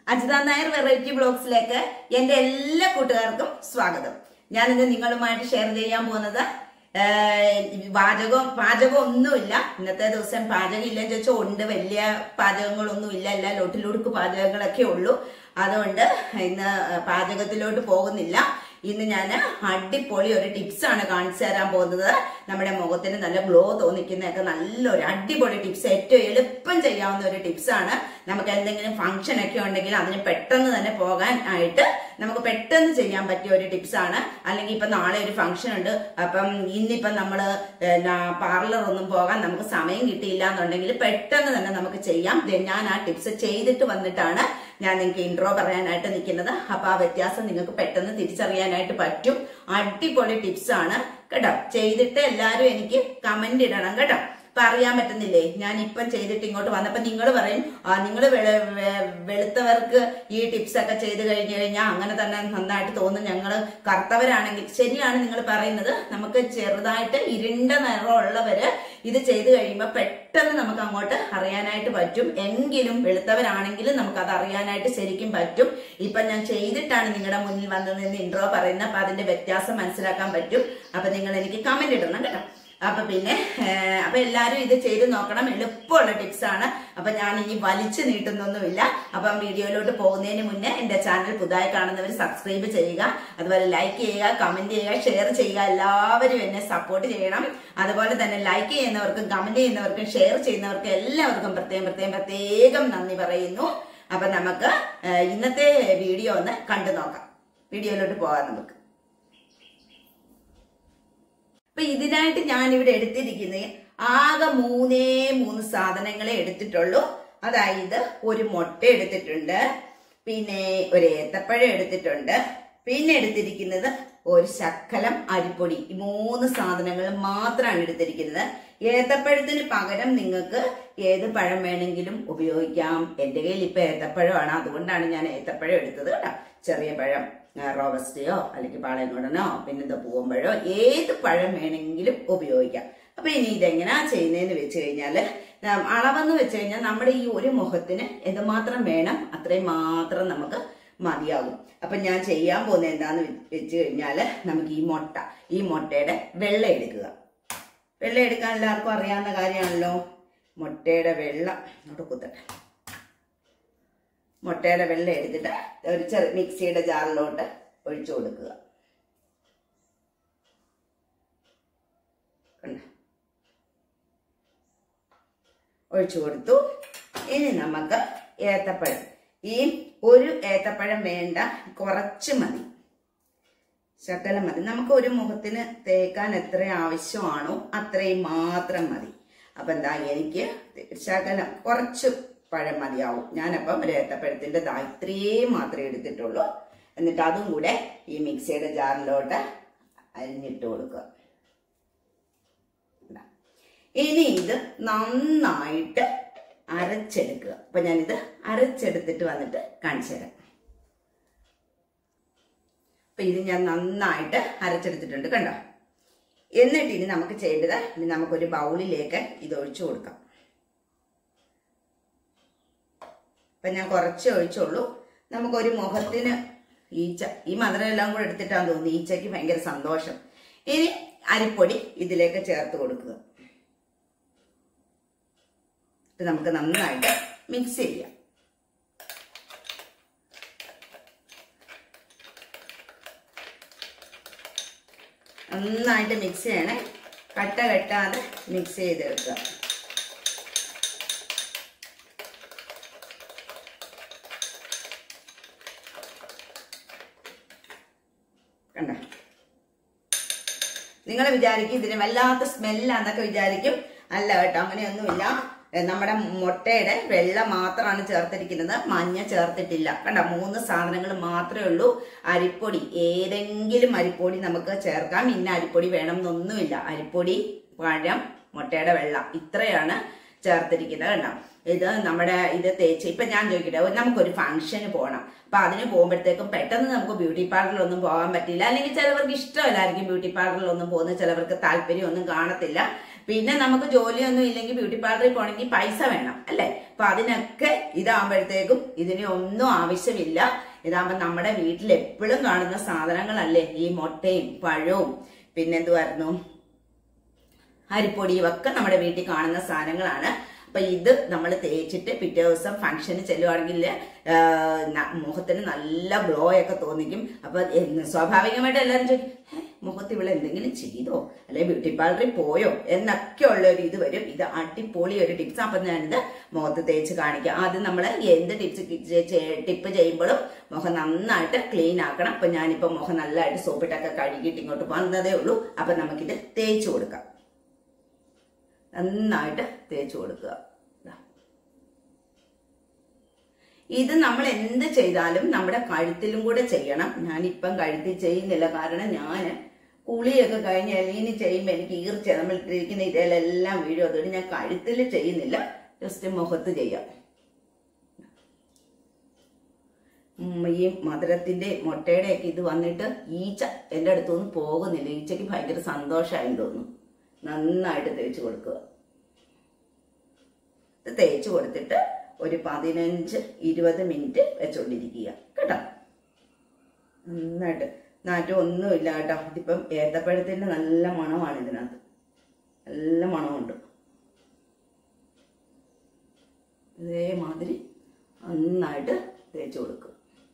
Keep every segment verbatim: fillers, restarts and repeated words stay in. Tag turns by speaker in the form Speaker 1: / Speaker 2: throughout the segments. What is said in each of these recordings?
Speaker 1: Ajitha Nair variety ബ്ലോഗ്സിലേക്ക് എന്റെ എല്ലാ കൂട്ടുകാർക്കും സ്വാഗതം. ഞാൻ ഇന്ന് നിങ്ങളുമായിട്ട് ഷെയർ ചെയ്യാൻ പോകുന്നത് പാചകം പാചകം ഒന്നുമില്ല. ഇന്നത്തെ ദിവസം പാചകം ഇല്ലെന്ന് ചോദിച്ചാൽ ഉണ്ട്, വലിയ പാചകങ്ങളൊന്നും ഇല്ല, എല്ലാ ലോട്ടിലൊടുക്ക് പാചകങ്ങളൊക്കെ ഉള്ളൂ. അതുകൊണ്ട് ഇന്ന് പാചകത്തിലോട്ട് പോകുന്നില്ല. ഇന്ന് ഞാൻ അടിപൊളി ഒരു ടിപ്സ് ആണ് കാണിച്ചു തരാൻ പോകുന്നത്. നമ്മുടെ മുഖത്തിന് നല്ല ഗ്ലോ തോന്നിക്കുന്നതൊക്കെ നല്ലൊരു അടിപൊളി ടിപ്സ്, ഏറ്റവും എളുപ്പം ചെയ്യാവുന്ന ഒരു ടിപ്സ് ആണ്. നമുക്ക് എന്തെങ്കിലും ഫംഗ്ഷൻ ഒക്കെ ഉണ്ടെങ്കിൽ അതിന് പെട്ടെന്ന് തന്നെ പോകാൻ ആയിട്ട് നമുക്ക് പെട്ടെന്ന് ചെയ്യാൻ പറ്റിയ ഒരു ടിപ്സ് ആണ്. അല്ലെങ്കിൽ ഇപ്പൊ നാളെ ഒരു ഫംഗ്ഷൻ ഉണ്ട്, അപ്പം ഇന്നിപ്പം നമ്മള് പാർലർ ഒന്നും പോകാൻ നമുക്ക് സമയം കിട്ടിയില്ല എന്നുണ്ടെങ്കിൽ പെട്ടെന്ന് തന്നെ നമുക്ക് ചെയ്യാം. ഞാൻ ആ ടിപ്സ് ചെയ്തിട്ട് വന്നിട്ടാണ് ഞാൻ നിങ്ങൾക്ക് ഇൻട്രോ പറയാനായിട്ട് നിൽക്കുന്നത്. അപ്പൊ ആ വ്യത്യാസം നിങ്ങൾക്ക് പെട്ടെന്ന് തിരിച്ചറിയാനായിട്ട് പറ്റും. അടിപൊളി ടിപ്സ് ആണ് കേട്ടോ. ചെയ്തിട്ട് എല്ലാരും എനിക്ക് കമന്റ് ഇടണം കേട്ടോ. അപ്പൊ അറിയാൻ പറ്റുന്നില്ലേ, ഞാൻ ഇപ്പം ചെയ്തിട്ട് ഇങ്ങോട്ട് വന്നപ്പോ നിങ്ങൾ പറയും നിങ്ങൾ വെളുത്തവർക്ക് ഈ ടിപ്സ് ഒക്കെ ചെയ്ത് കഴിഞ്ഞു കഴിഞ്ഞാൽ അങ്ങനെ തന്നെ നന്നായിട്ട് തോന്നും, ഞങ്ങള് കറുത്തവരാണെങ്കിൽ. ശരിയാണ് നിങ്ങൾ പറയുന്നത്. നമുക്ക് ചെറുതായിട്ട് ഇരുണ്ട നിറമുള്ളവര് ഇത് ചെയ്ത് കഴിയുമ്പോൾ പെട്ടെന്ന് നമുക്ക് അങ്ങോട്ട് അറിയാനായിട്ട് പറ്റും. എങ്കിലും വെളുത്തവരാണെങ്കിലും നമുക്ക് അത് അറിയാനായിട്ട് ശരിക്കും പറ്റും. ഇപ്പൊ ഞാൻ ചെയ്തിട്ടാണ് നിങ്ങളുടെ മുന്നിൽ വന്നു നിന്ന് ഇൻട്രോ പറയുന്നത്. അപ്പൊ അതിന്റെ വ്യത്യാസം മനസ്സിലാക്കാൻ പറ്റും. അപ്പൊ നിങ്ങൾ എനിക്ക് കമന്റ് ഇടണം കേട്ടോ. അപ്പൊ പിന്നെ അപ്പൊ എല്ലാരും ഇത് ചെയ്ത് നോക്കണം. എളുപ്പമുള്ള ടിപ്സ് ആണ്. അപ്പൊ ഞാൻ ഇനി വലിച്ചു നീട്ടുന്നൊന്നുമില്ല. അപ്പം വീഡിയോയിലോട്ട് പോകുന്നതിന് മുന്നേ എന്റെ ചാനൽ പുതുതായി കാണുന്നവർ സബ്സ്ക്രൈബ് ചെയ്യുക, അതുപോലെ ലൈക്ക് ചെയ്യുക, കമന്റ് ചെയ്യുക, ഷെയർ ചെയ്യുക. എല്ലാവരും എന്നെ സപ്പോർട്ട് ചെയ്യണം. അതുപോലെ തന്നെ ലൈക്ക് ചെയ്യുന്നവർക്കും കമന്റ് ചെയ്യുന്നവർക്കും ഷെയർ ചെയ്യുന്നവർക്കും എല്ലാവർക്കും പ്രത്യേകം പ്രത്യേകം പ്രത്യേകം നന്ദി പറയുന്നു. അപ്പൊ നമുക്ക് ഇന്നത്തെ വീഡിയോ ഒന്ന് കണ്ടു നോക്കാം. വീഡിയോയിലോട്ട് പോകാം നമുക്ക്. അപ്പൊ ഇതിനായിട്ട് ഞാൻ ഇവിടെ എടുത്തിരിക്കുന്നത് ആകെ മൂന്നേ മൂന്ന് സാധനങ്ങളെ എടുത്തിട്ടുള്ളൂ. അതായത് ഒരു മുട്ട എടുത്തിട്ടുണ്ട്, പിന്നെ ഒരു ഏത്തപ്പഴം എടുത്തിട്ടുണ്ട്, പിന്നെ എടുത്തിരിക്കുന്നത് ഒരു ശക്കലം അരിപ്പൊടി. ഈ മൂന്ന് സാധനങ്ങൾ മാത്രമാണ് എടുത്തിരിക്കുന്നത്. ഏത്തപ്പഴത്തിന് പകരം നിങ്ങൾക്ക് ഏത് പഴം വേണമെങ്കിലും ഉപയോഗിക്കാം. എന്റെ കയ്യിൽ ഇപ്പൊ ഏത്തപ്പഴമാണ്, അതുകൊണ്ടാണ് ഞാൻ ഏത്തപ്പഴം എടുത്തത് കേട്ടോ. ചെറിയ പഴം, റോബസ്റ്റയോ അല്ലെങ്കിൽ പാളയംകോടനോ പിന്നെന്താ പൂവമ്പഴോ, ഏത് പഴം വേണമെങ്കിലും ഉപയോഗിക്കാം. അപ്പൊ ഇനി ഇതെങ്ങനെയാ ചെയ്യുന്നതെന്ന് വെച്ച് കഴിഞ്ഞാല്, അളവെന്ന് വെച്ച് കഴിഞ്ഞാൽ നമ്മുടെ ഈ ഒരു മുഖത്തിന് എന്തുമാത്രം വേണം അത്രയും മാത്രം നമുക്ക് മതിയാകും. അപ്പൊ ഞാൻ ചെയ്യാൻ പോകുന്നത് എന്താന്ന് വെച്ച് കഴിഞ്ഞാല്, നമുക്ക് ഈ മുട്ട ഈ മുട്ടയുടെ വെള്ള എടുക്കുക. വെള്ള എടുക്കാൻ എല്ലാവർക്കും അറിയാവുന്ന കാര്യമാണല്ലോ. മുട്ടയുടെ വെള്ള അങ്ങോട്ട് കുത്തട്ടെ. മുട്ടയുടെ വെള്ളം എടുത്തിട്ട് ഒരു ചെറിയ മിക്സിയുടെ ജാറിലോട്ട് ഒഴിച്ചു കൊടുക്കുക. ഒഴിച്ചു കൊടുത്തു. ഇനി നമുക്ക് ഏത്തപ്പഴം, ഈ ഒരു ഏത്തപ്പഴം വേണ്ട, കുറച്ച് മതി, ശകലം മതി. നമുക്ക് ഒരു മുഖത്തിന് തേക്കാൻ എത്ര ആവശ്യമാണോ അത്രയും മാത്രം മതി. അപ്പൊ എന്താ, എനിക്ക് ശകലം കുറച്ച് പഴം മതിയാവും. ഞാനപ്പം ഒരു ഏത്തപ്പഴത്തിന്റെ ദാ ഇത്രയും മാത്രമേ എടുത്തിട്ടുള്ളൂ. എന്നിട്ട് അതും കൂടെ ഈ മിക്സിയുടെ ജാറിലോട്ട് അരിഞ്ഞിട്ട് കൊടുക്കുക. ഇനി ഇത് നന്നായിട്ട് അരച്ചെടുക്കുക. അപ്പൊ ഞാനിത് അരച്ചെടുത്തിട്ട് വന്നിട്ട് കാണിച്ചു തരാം. അപ്പൊ ഇത് ഞാൻ നന്നായിട്ട് അരച്ചെടുത്തിട്ടുണ്ട് കണ്ടോ. എന്നിട്ട് ഇനി നമുക്ക് ചെയ്യേണ്ടത്, ഇനി നമുക്കൊരു ബൗളിലേക്ക് ഇത് ഒഴിച്ചു കൊടുക്കാം. അപ്പൊ ഞാൻ കുറച്ച് ഒഴിച്ചുള്ളൂ. നമുക്കൊരു മുഖത്തിന് ഈച്ച, ഈ മധുരം എല്ലാം കൂടെ എടുത്തിട്ടാന്ന് തോന്നുന്നു, ഈച്ചയ്ക്ക് ഭയങ്കര സന്തോഷം. ഇനി അരിപ്പൊടി ഇതിലേക്ക് ചേർത്ത് കൊടുക്കുക. ഇത് നമുക്ക് നന്നായിട്ട് മിക്സ് ചെയ്യാം. നന്നായിട്ട് മിക്സ് ചെയ്യണേ, കട്ട കെട്ടാതെ മിക്സ് ചെയ്തെടുക്കുക. കണ്ട, നിങ്ങൾ വിചാരിക്കും ഇതിന് വല്ലാത്ത സ്മെല്ലാന്നൊക്കെ വിചാരിക്കും. അല്ല കേട്ടോ, അങ്ങനെയൊന്നുമില്ല. നമ്മുടെ മുട്ടയുടെ വെള്ള മാത്രമാണ് ചേർത്തിരിക്കുന്നത്, മഞ്ഞ ചേർത്തിട്ടില്ല. കണ്ട, മൂന്ന് സാധനങ്ങൾ മാത്രമേ ഉള്ളൂ. അരിപ്പൊടി, ഏതെങ്കിലും അരിപ്പൊടി നമുക്ക് ചേർക്കാം. ഇന്ന അരിപ്പൊടി വേണം എന്നൊന്നുമില്ല. അരിപ്പൊടി, പഴം, മുട്ടയുടെ വെള്ള, ഇത്രയാണ് ചേർത്തിരിക്കുന്നത്. കണ്ടോ, ഇത് നമ്മുടെ ഇത് തേച്ച് ഇപ്പൊ ഞാൻ ചോദിക്കട്ടെ, നമുക്കൊരു ഫംഗ്ഷന് പോകണം. അപ്പൊ അതിന് പോകുമ്പോഴത്തേക്കും പെട്ടെന്ന് നമുക്ക് ബ്യൂട്ടി പാർലറിലൊന്നും പോകാൻ പറ്റില്ല. അല്ലെങ്കിൽ ചിലവർക്ക് ഇഷ്ടമല്ലായിരിക്കും ബ്യൂട്ടി പാർലറിലൊന്നും പോകുന്നത്, ചിലവർക്ക് താല്പര്യം ഒന്നും കാണത്തില്ല. പിന്നെ നമുക്ക് ജോലിയൊന്നും ഇല്ലെങ്കിൽ ബ്യൂട്ടി പാർലറിൽ പോകണമെങ്കിൽ പൈസ വേണം അല്ലെ. അപ്പൊ അതിനൊക്കെ ഇതാകുമ്പോഴത്തേക്കും ഇതിനെ ഒന്നും ആവശ്യമില്ല. ഇതാകുമ്പോ നമ്മുടെ വീട്ടിൽ എപ്പോഴും കാണുന്ന സാധനങ്ങളല്ലേ ഈ മുട്ടയും പഴവും പിന്നെന്തുവായിരുന്നു അരിപ്പൊടിയും ഒക്കെ നമ്മുടെ വീട്ടിൽ കാണുന്ന സാധനങ്ങളാണ്. അപ്പൊ ഇത് നമ്മൾ തേച്ചിട്ട് പിറ്റേ ദിവസം ഫംഗ്ഷന് ചെല്ലുവാണെങ്കിൽ മുഖത്തിന് നല്ല ഗ്ലോ ഒക്കെ തോന്നിക്കും. അപ്പൊ സ്വാഭാവികമായിട്ട് എല്ലാവരും ചോദിക്കും, മുഖത്ത് ഇവിടെ എന്തെങ്കിലും ചെയ്തോ അല്ലെ ബ്യൂട്ടി പാർലറിൽ പോയോ എന്നൊക്കെ ഉള്ള ഒരു ഇത് വരും. ഇത് അടിപൊളി ഒരു ടിപ്സ്. അപ്പൊ ഞാനിത് മുഖത്ത് തേച്ച് കാണിക്കാം. ആദ്യം നമ്മൾ എന്ത് ടിപ്സ് ടിപ്പ് ചെയ്യുമ്പോഴും മുഖം നന്നായിട്ട് ക്ലീൻ ആക്കണം. അപ്പൊ ഞാനിപ്പോ മുഖം നല്ലതായിട്ട് സോപ്പിട്ടൊക്കെ കഴുകിയിട്ട് ഇങ്ങോട്ട് വന്നതേ ഉള്ളൂ. അപ്പൊ നമുക്കിത് തേച്ച് കൊടുക്കാം. നന്നായിട്ട് തേച്ച് കൊടുക്കുക. ഇത് നമ്മൾ എന്ത് ചെയ്താലും നമ്മുടെ കഴുത്തിലും കൂടെ ചെയ്യണം. ഞാനിപ്പം കഴുത്തിൽ ചെയ്യുന്നില്ല, കാരണം ഞാൻ കുളിയൊക്കെ കഴിഞ്ഞ് ഇനി ചെയ്യുമ്പോൾ എനിക്ക് ഈർച്ച നമ്മൾ ഇട്ടിരിക്കുന്ന ഇതിലെല്ലാം വീഴും. അതുകൊണ്ട് ഞാൻ കഴുത്തിൽ ചെയ്യുന്നില്ല, ജസ്റ്റ് മുഖത്ത് ചെയ്യാം. ഈ മധുരത്തിന്റെ മുട്ടയുടെ ഒക്കെ ഇത് വന്നിട്ട് ഈച്ച എൻ്റെ അടുത്തൊന്നും പോകുന്നില്ല. ഈച്ചയ്ക്ക് ഭയങ്കര സന്തോഷമായി തോന്നുന്നു. നന്നായിട്ട് തേച്ച് കൊടുക്കുക. ഇത് തേച്ച് കൊടുത്തിട്ട് ഒരു പതിനഞ്ച് ഇരുപത് മിനിറ്റ് വെച്ചോണ്ടിരിക്കുക കേട്ടോ. നന്നായിട്ട് നാറ്റം ഒന്നുമില്ല കേട്ടോ. ഇതിപ്പം ഏത്തപ്പഴത്തിന്റെ നല്ല മണമാണ് ഇതിനകത്ത്, നല്ല മണമുണ്ട്. ഇതേമാതിരി നന്നായിട്ട് തേച്ച് കൊടുക്കുക.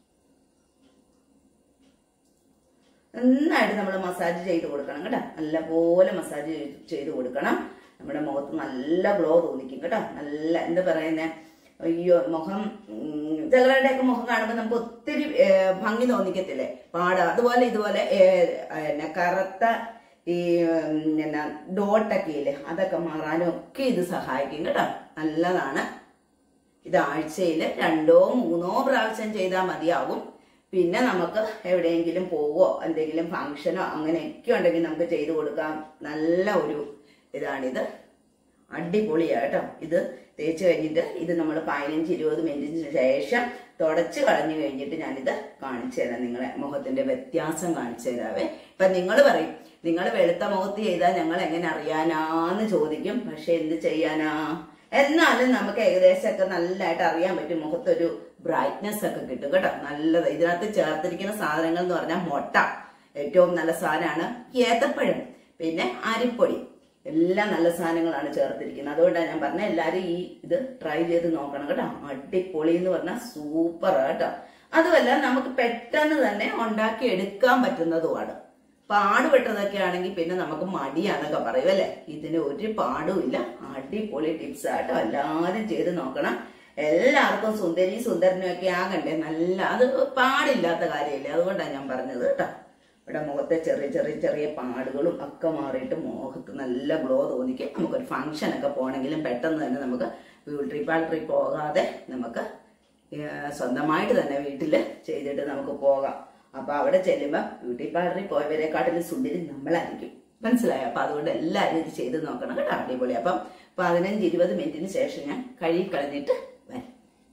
Speaker 1: നന്നായിട്ട് നമ്മൾ മസാജ് ചെയ്ത് കൊടുക്കണം കേട്ടോ. നല്ലപോലെ മസാജ് ചെയ്ത് കൊടുക്കണം. നമ്മുടെ മുഖത്ത് നല്ല ഗ്ലോ തോന്നിക്കും കേട്ടോ. നല്ല എന്താ പറയുന്നേ, അയ്യോ മുഖം ചിലരുടെയൊക്കെ മുഖം കാണുമ്പോൾ നമുക്ക് ഒത്തിരി ഭംഗി തോന്നിക്കത്തില്ലേ, പാട്. അതുപോലെ ഇതുപോലെ എന്നാ കറുത്ത ഈ എന്നാ ഡോട്ടൊക്കെ ഇല്ലേ, അതൊക്കെ മാറാനും ഒക്കെ ഇത് സഹായിക്കും കേട്ടോ. നല്ലതാണ്. ഇത് ആഴ്ചയിൽ രണ്ടോ മൂന്നോ പ്രാവശ്യം ചെയ്താൽ മതിയാകും. പിന്നെ നമുക്ക് എവിടെയെങ്കിലും പോവോ എന്തെങ്കിലും ഫംഗ്ഷനോ അങ്ങനെയൊക്കെ ഉണ്ടെങ്കിൽ നമുക്ക് ചെയ്തു കൊടുക്കാം. നല്ല ഒരു ഇതാണിത്, അടിപൊളിയാട്ടോ. ഇത് തേച്ച് കഴിഞ്ഞിട്ട് ഇത് നമ്മൾ പതിനഞ്ച് ഇരുപത് മിനിറ്റിന് ശേഷം തുടച്ച് കളഞ്ഞു കഴിഞ്ഞിട്ട് ഞാനിത് കാണിച്ചു തരാം. നിങ്ങളെ മുഖത്തിന്റെ വ്യത്യാസം കാണിച്ചു തരാവേ. ഇപ്പൊ നിങ്ങൾ പറയും, നിങ്ങൾ വെളുത്ത മുഖത്ത് ചെയ്താൽ ഞങ്ങൾ എങ്ങനെ അറിയാനാന്ന് ചോദിക്കും. പക്ഷെ എന്ത് ചെയ്യാനാ, എന്നാലും നമുക്ക് ഏകദേശമൊക്കെ നല്ലതായിട്ട് അറിയാൻ പറ്റും. മുഖത്തൊരു ബ്രൈറ്റ്നെസ് ഒക്കെ കിട്ടും കേട്ടോ. നല്ലത്. ഇതിനകത്ത് ചേർത്തിരിക്കുന്ന സാധനങ്ങൾ എന്ന് പറഞ്ഞാൽ മുട്ട ഏറ്റവും നല്ല സാധനമാണ്, ഏത്തപ്പഴം, പിന്നെ അരിപ്പൊടി, എല്ലാം നല്ല സാധനങ്ങളാണ് ചേർത്തിരിക്കുന്നത്. അതുകൊണ്ടാണ് ഞാൻ പറഞ്ഞത് എല്ലാവരും ഈ ഇത് ട്രൈ ചെയ്ത് നോക്കണം കേട്ടോ. അടിപൊളി എന്ന് പറഞ്ഞാൽ സൂപ്പർ കേട്ടോ. അതുമല്ല നമുക്ക് പെട്ടെന്ന് തന്നെ ഉണ്ടാക്കി എടുക്കാൻ പറ്റുന്നതുമാണ്. പാടുപെട്ടതൊക്കെ ആണെങ്കിൽ പിന്നെ നമുക്ക് മടിയാന്നൊക്കെ പറയും അല്ലെ. ഇതിന് ഒരു പാടുമില്ല. അടിപൊളി ടിപ്സ് ആട്ടോ. എല്ലാവരും ചെയ്ത് നോക്കണം. എല്ലാവർക്കും സുന്ദരി സുന്ദരനും ഒക്കെ ആകണ്ടേ. നല്ല അത് പാടില്ലാത്ത കാര്യമില്ല. അതുകൊണ്ടാണ് ഞാൻ പറഞ്ഞത് കേട്ടോ. ഇവിടെ മുഖത്തെ ചെറിയ ചെറിയ ചെറിയ പാടുകളും ഒക്കെ മാറിയിട്ട് മുഖത്ത് നല്ല ഗ്ലോ തോന്നിക്കും. നമുക്കൊരു ഫംഗ്ഷൻ ഒക്കെ പോകണമെങ്കിലും പെട്ടെന്ന് തന്നെ നമുക്ക് ബ്യൂട്ടി പാർലറിൽ പോകാതെ നമുക്ക് സ്വന്തമായിട്ട് തന്നെ വീട്ടിൽ ചെയ്തിട്ട് നമുക്ക് പോകാം. അപ്പൊ അവിടെ ചെല്ലുമ്പോൾ ബ്യൂട്ടി പാർലറിൽ പോയവരെക്കാട്ടിലും സുന്ദരി നമ്മളായിരിക്കും. മനസ്സിലായോ? അപ്പൊ അതുകൊണ്ട് എല്ലാവരും ഇത് ചെയ്ത് നോക്കണം കേട്ടോ. അടിപൊളി. അപ്പം പതിനഞ്ച് ഇരുപത് മിനിറ്റിന് ശേഷം ഞാൻ കഴുകി കളഞ്ഞിട്ട് വരാം.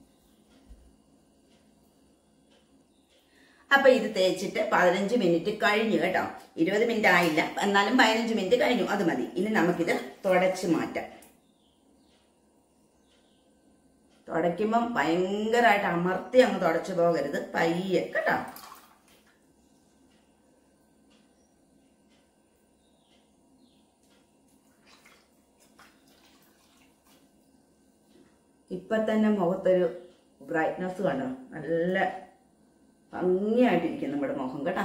Speaker 1: അപ്പൊ ഇത് തേച്ചിട്ട് പതിനഞ്ച് മിനിറ്റ് കഴിഞ്ഞു കേട്ടോ. ഇരുപത് മിനിറ്റ് ആയില്ല, എന്നാലും പതിനഞ്ച് മിനിറ്റ് കഴിഞ്ഞു. അത് മതി. ഇനി നമുക്കിത് തുടച്ച് മാറ്റാം. തുടയ്ക്കുമ്പം ഭയങ്കരമായിട്ട് അമർത്തി അങ്ങ് തുടച്ചു പോകരുത്, പയ്യെ കേട്ടോ. ഇപ്പൊ തന്നെ മുഖത്തൊരു ബ്രൈറ്റ്നസ് കണ്ടോ. നല്ല ഭംഗിയായിട്ടിരിക്കും നമ്മുടെ മുഖം കേട്ടോ.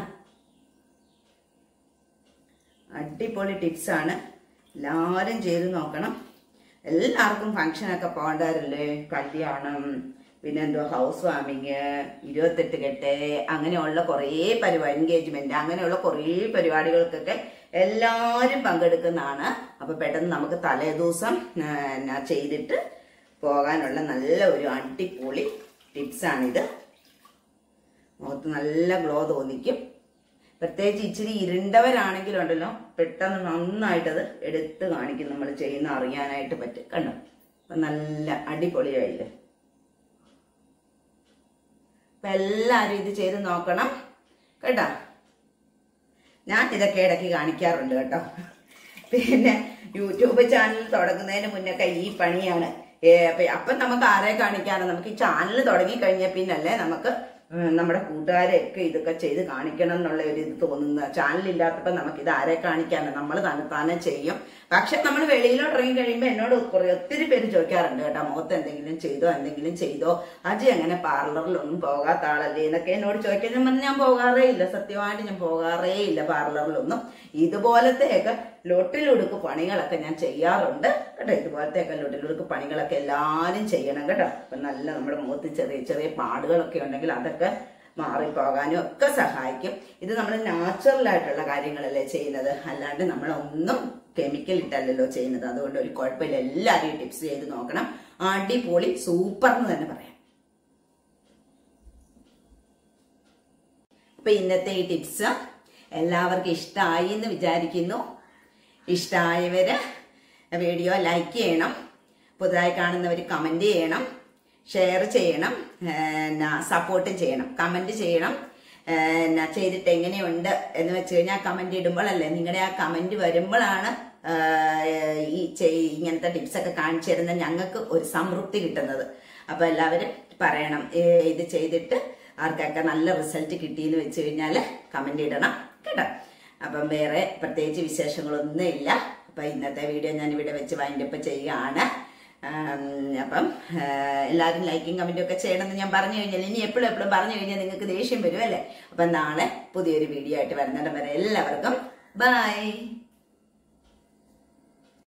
Speaker 1: അടിപൊളി ടിപ്സാണ്. എല്ലാവരും ചെയ്ത് നോക്കണം. എല്ലാവർക്കും ഫംഗ്ഷനൊക്കെ പോകേണ്ടവരല്ലേ, കല്യാണം, പിന്നെ എന്തോ ഹൗസ് വാമിങ്, ഇരുപത്തെട്ട് കെട്ട്, അങ്ങനെയുള്ള കുറേ പരിപാടി, എൻഗേജ്മെന്റ്, അങ്ങനെയുള്ള കുറേ പരിപാടികൾക്കൊക്കെ എല്ലാവരും പങ്കെടുക്കുന്നതാണ്. അപ്പൊ പെട്ടെന്ന് നമുക്ക് തലേ ദിവസം ചെയ്തിട്ട് പോകാനുള്ള നല്ല ഒരു അടിപൊളി ടിപ്സാണിത്. മുഖത്ത് നല്ല ഗ്ലോ തോന്നിക്കും. പ്രത്യേകിച്ച് ഇച്ചിരി ഇരുണ്ടവരാണെങ്കിലുണ്ടല്ലോ പെട്ടെന്ന് നന്നായിട്ടത് എടുത്ത് കാണിക്കും. നമ്മൾ ചെയ്യുന്ന അറിയാനായിട്ട് പറ്റും. കണ്ടോ? അപ്പൊ നല്ല അടിപൊളിയായില്ലേ. അപ്പൊ എല്ലാവരും ഇത് ചെയ്ത് നോക്കണം കേട്ടോ. ഞാൻ ഇതൊക്കെ ഇടയ്ക്ക് കാണിക്കാറുണ്ട് കേട്ടോ. പിന്നെ യൂട്യൂബ് ചാനൽ തുടങ്ങുന്നതിന് മുന്നൊക്കെ ഈ പണിയാണ്. അപ്പൊ നമുക്ക് ആരെ കാണിക്കാനോ, നമുക്ക് ഈ ചാനൽ തുടങ്ങി കഴിഞ്ഞ പിന്നല്ലേ നമുക്ക് നമ്മുടെ കൂട്ടുകാരെയൊക്കെ ഇതൊക്കെ ചെയ്ത് കാണിക്കണം എന്നുള്ള ഒരു ഇത് തോന്നുന്ന. ചാനലില്ലാത്തപ്പോ നമുക്ക് ഇത് ആരെ കാണിക്കാനോ, നമ്മൾ തന്നെ തന്നെ ചെയ്യും. പക്ഷെ നമ്മൾ വെളിയിലോട്ട് ഇറങ്ങി കഴിയുമ്പോൾ എന്നോട് കുറെ ഒത്തിരി പേര് ചോദിക്കാറുണ്ട് കേട്ടോ, മുഖത്ത് എന്തെങ്കിലും ചെയ്തോ എന്തെങ്കിലും ചെയ്തോ, അജി അങ്ങനെ പാർലറിലൊന്നും പോകാത്ത ആളല്ലേ എന്നൊക്കെ എന്നോട് ചോദിക്കാൻ പറഞ്ഞ് ഞാൻ പോകാറേ ഇല്ല. സത്യമായിട്ട് ഞാൻ പോകാറേ ഇല്ല പാർലറിലൊന്നും. ഇതുപോലത്തെയൊക്കെ ലൊട്ടിലൊടുക്ക് പണികളൊക്കെ ഞാൻ ചെയ്യാറുണ്ട് കേട്ടോ. ഇതുപോലത്തെയൊക്കെ ലൊട്ടിലൊടുക്ക് പണികളൊക്കെ എല്ലാവരും ചെയ്യണം കേട്ടോ. അപ്പൊ നല്ല നമ്മുടെ മുഖത്ത് ചെറിയ ചെറിയ പാടുകളൊക്കെ ഉണ്ടെങ്കിൽ അതൊക്കെ മാറിപ്പോകാനും ഒക്കെ സഹായിക്കും. ഇത് നമ്മൾ നാച്ചുറൽ ആയിട്ടുള്ള കാര്യങ്ങളല്ലേ ചെയ്യുന്നത്, അല്ലാണ്ട് നമ്മളൊന്നും കെമിക്കൽ ഇട്ടല്ലല്ലോ ചെയ്യുന്നത്. അതുകൊണ്ട് ഒരു കുഴപ്പമില്ല, എല്ലാവരും ഈ ടിപ്സ് ചെയ്ത് നോക്കണം. അടിപൊളി, സൂപ്പർ എന്ന് തന്നെ പറയാം. അപ്പൊ ഇന്നത്തെ ഈ ടിപ്സ് എല്ലാവർക്കും ഇഷ്ടമായി എന്ന് വിചാരിക്കുന്നു. ഇഷ്ടമായവര് വീഡിയോ ലൈക്ക് ചെയ്യണം, പുതുതായി കാണുന്നവർ കമന്റ് ചെയ്യണം, ഷെയർ ചെയ്യണം, സപ്പോർട്ട് ചെയ്യണം, കമന്റ് ചെയ്യണം. ചെയ്തിട്ട് എങ്ങനെയുണ്ട് എന്ന് വെച്ച് കഴിഞ്ഞാൽ കമന്റ് ഇടുമ്പോഴല്ലേ, നിങ്ങളുടെ ആ കമന്റ് വരുമ്പോഴാണ് ഈ ഇങ്ങനത്തെ ടിപ്സ് ഒക്കെ കാണിച്ചു തരുന്ന ഞങ്ങൾക്ക് ഒരു സംതൃപ്തി കിട്ടുന്നത്. അപ്പൊ എല്ലാവരും പറയണം ഇത് ചെയ്തിട്ട് ആർക്കൊക്കെ നല്ല റിസൾട്ട് കിട്ടിയെന്ന് വെച്ച് കഴിഞ്ഞാൽ കമന്റ് ഇടണം കേട്ടോ. അപ്പം വേറെ പ്രത്യേകിച്ച് വിശേഷങ്ങളൊന്നും ഇല്ല. അപ്പൊ ഇന്നത്തെ വീഡിയോ ഞാൻ ഇവിടെ വെച്ച് വൈൻഡപ്പ് ചെയ്യുകയാണ്. അപ്പം എല്ലാവരും ലൈക്കും കമന്റും ഒക്കെ ചെയ്യണമെന്ന് ഞാൻ പറഞ്ഞു കഴിഞ്ഞാൽ, ഇനി എപ്പോഴും എപ്പോഴും പറഞ്ഞു കഴിഞ്ഞാൽ നിങ്ങൾക്ക് ദേഷ്യം വരും അല്ലേ. അപ്പം നാളെ പുതിയൊരു വീഡിയോ ആയിട്ട് വരുന്നിടം വരെ എല്ലാവർക്കും ബൈ.